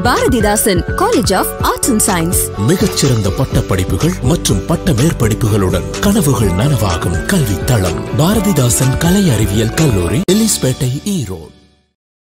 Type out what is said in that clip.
Bharathidasan college of arts and science. மிகச்சிறந்த பட்ட படிப்புகள் மற்றும் பட்ட மேற்படிப்புகளுடன் கனவுகள் நனவாகும் கல்வி தளம் பாரதிதாசன் கலை அறிவியல் கல்லூரி, எலிஸ்பேட்டை, ஈரோடு.